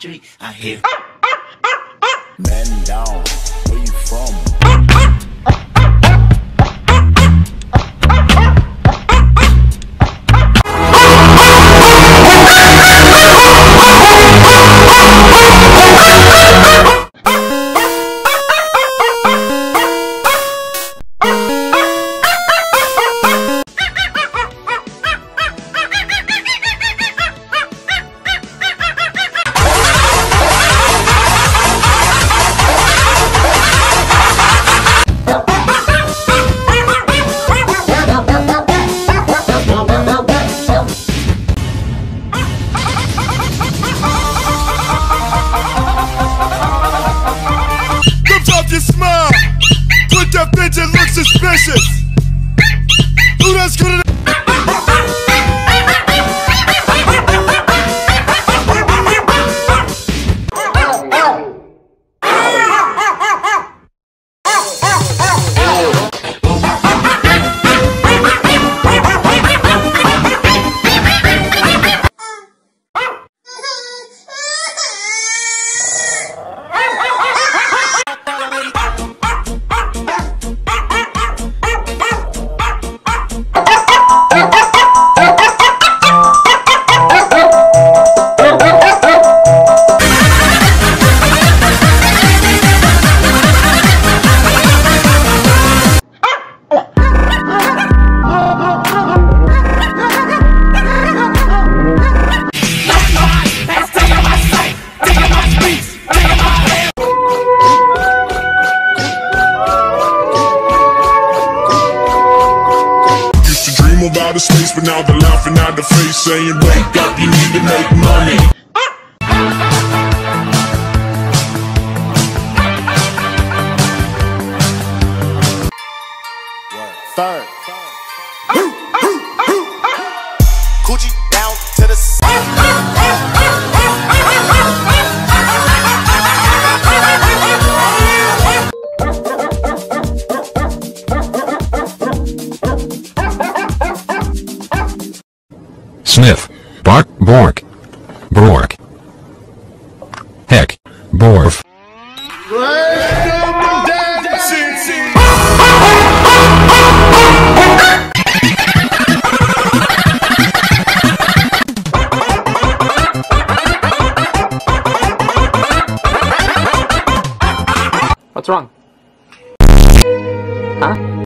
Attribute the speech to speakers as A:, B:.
A: street, I hear.
B: Man down, where you from?
C: Smile. Put that bitch and look suspicious. Who that's gonna? About the space, but now they're laughing at the face, saying, wake up, you need to make money. Third. Coochie down to the
D: Sniff, bark, bork, bork, heck, borf.
E: What's wrong? Huh?